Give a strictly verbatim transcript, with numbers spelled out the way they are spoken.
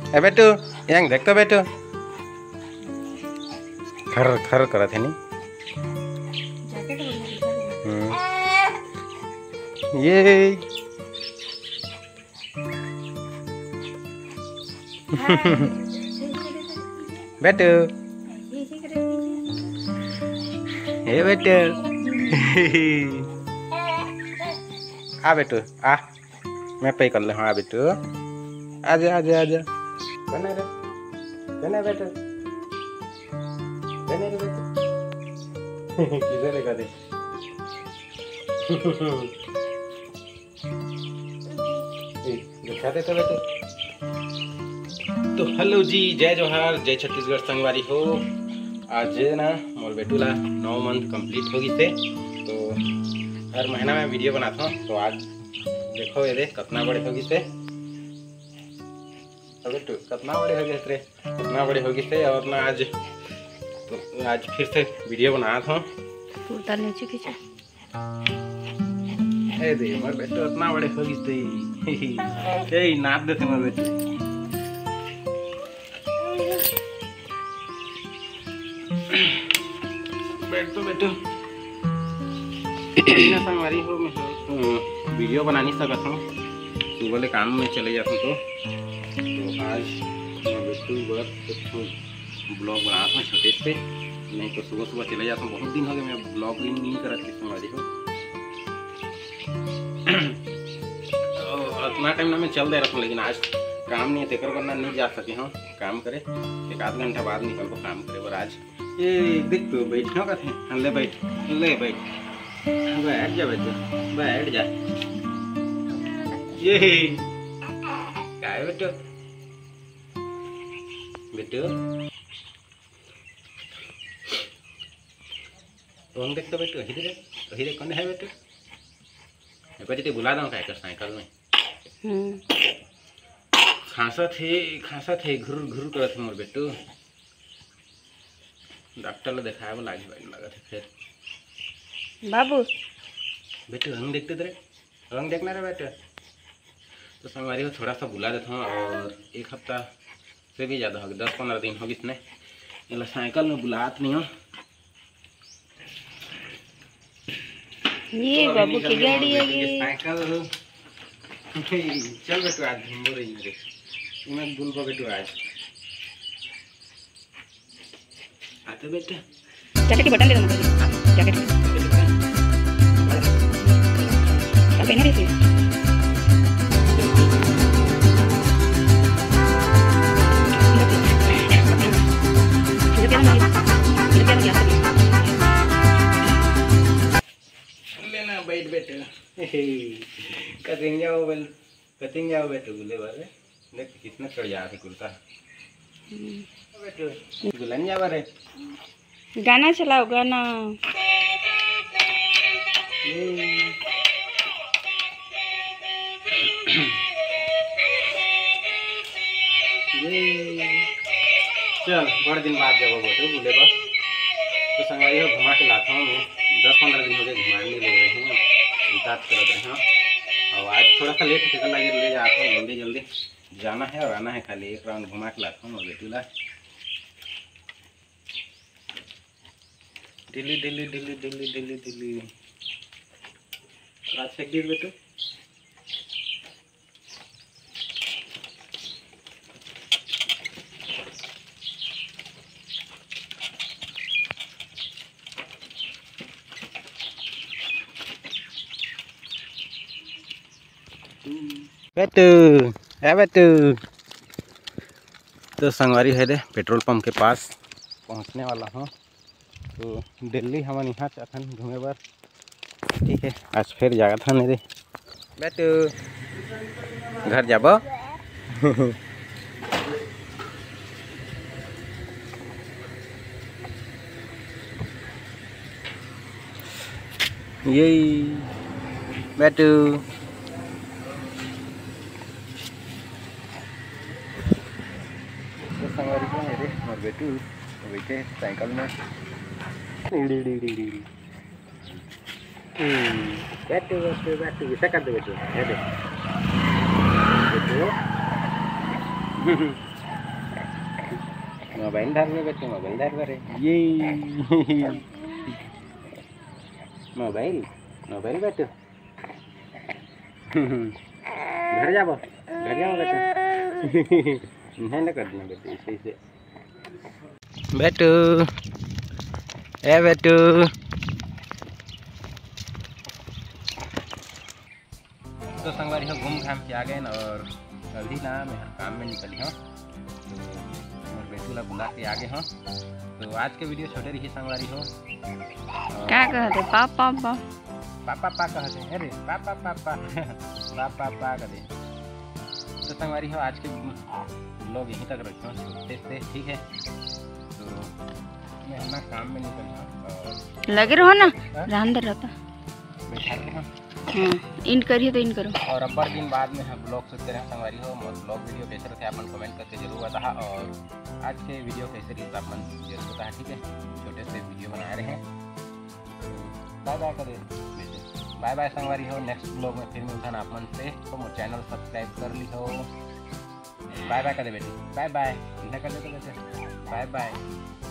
ए बेटू यहाँ देख तो बेटू खर खर करा थे नहीं ये बेटू ये बेटू आ बेटू आ मैं पे कर ले हाँ बेटू आजा आजा आजा बना रे बना बेटू बना रे बेटू किधर लगा दे दिखा दे तो बेटू। तो हेलो जी जय जोहार जय छत्तीसगढ़ संगवारी हो। आज ना मोर बेटू ला नौ मंथ कंप्लीट होगी से तो हर महीना में वीडियो बनाता हूँ। तो आज देखो ये देख कितना बड़े होगी से बेटू कितना बड़े हो गए रे कितना बड़े होगी से। और ना आज तो आज फिर से वीडियो बना था नीचे खींचा ए दे मोर बेटू इतना बड़े होगी से ए नाच देते मोर बेटू बैठ तो बेटू ना संगवारी हो मैं वीडियो बना नहीं सकता हूँ सुबह ले काम में चले जाता हूँ तो तो आज मैं बेटू बस कुछ ब्लॉग बना था छोटे से नहीं तो सुबह सुबह चले जाता हूँ। बहुत दिन हो गए मैं ब्लॉग भी नहीं करा थी संगवारी हो उतना टाइम ना मैं चल दे रहा हूँ लेकिन आज काम नहीं है तेकर करना नहीं जा सके हाँ काम करे एक आध घंटा बाद निकल को काम करे। और आज ये देख तो बैठना का थे ले बैठ ले बैठ बैठ जा बेटू बैठ जा ये क्या है बेटू बेटू तो देख तो बेटू हिधरे हिधरे कौन है बेटू एक बुला दो क्या साइकिल में खांसा थे खांसा थे घुर घुर कर थे मोर बेटू डॉक्टर ने दिखाया वो लागी भाई लगा थे फिर बाबू बेटू रंग देखते थे रंग देखना रे बेटा। तो संगवारी को थोड़ा सा बुला देता हूँ और एक हफ्ता से भी ज़्यादा होगी दस पंद्रह दिन होगी इसने ये साइकिल में बुलात नहीं हो ये तो बाबू की गाड़ी है ये साइकिल चल बेटू आज घूमो रही मेरे मैं बुलबो बेटू आज आते बेटा जैकेट की बटन दे दो मुझे जैकेट क्या पहने रही थी लेना बैठ बेटे कटिंग जाओ बेल कटिंग जाओ बेटे बोले वाले देख कितना चढ़ जा रही कुर्ता बेटे दुल्हन जा बारे गाना चलाओ गाना चल बड़े दिन बाद जब बेटू बोले बस तो संगवारी हो घुमा के लाता हूँ मैं दस पंद्रह दिन हो गए घुमाने ले रहे हैं बात कर रहे हैं और आज थोड़ा सा लेट चक्कर लगे ले जाता हूँ जल्दी जल्दी जाना है और आना है खाली एक राउंड घुमा के लाता हूँ बेटू ला दिल्ली दिल्ली दिल्ली दिल्ली दिल्ली दिल्ली आज फेंक दी बेटू बेटू है बेटू। तो संगवारी है दे पेट्रोल पंप के पास पहुंचने वाला हूँ। तो दिल्ली हम यहाँ चाहते घूमे बार ठीक है आज फिर जागा था नहीं रे बेटू घर जाब यही बेटू संगवारी को मेरे और बेटू बैठे साइकिल में बैठो बैठो बैठो ऐसा कर दो बेटू बेटू मोबाइल धर ले बेटे, मोबाइल धर करे ये मोबाइल मोबाइल बेटे घर जाओ, घर जाओ बेटे नहीं ना कर देना बेटे इसे इसे बेटू ए बेटू। तो संगवारी हो घूम घाम के आ गए ना और अभी ना मैं काम में निकली हूँ और बेटू ला बुला के आ गए हूँ। तो आज के वीडियो छोटे रही संगवारी हो। क्या कहते पापा पापा पापा पा कहते अरे पापा पापा पापा पा कहते। तो संगवारी हो आज के लोग यहीं तक रखे छोटे से, ठीक है। तो मैं अपना काम में निकली हूँ और लगे रहो ना अंदर रहता बैठा रहे हूँ। हाँ इन करिए तो इन करो। और अब्बर दिन बाद में हम ब्लॉग सोचते रहे संगवारी हो ब्लॉग वीडियो कैसे रहते अपन कमेंट करके जरूर बता। और आज के वीडियो कैसे रही अपन जरूर बता, ठीक है। छोटे से वीडियो बना रहे हैं। बाय बाय करे बाय बाय संगवारी हो। नेक्स्ट ब्लॉग में फिर मिलता ना अपन से। तो मोर चैनल सब्सक्राइब कर ली हो। बाय बाय करे बेटे, बाय बाय कर दे तो बेटे, बाय बाय।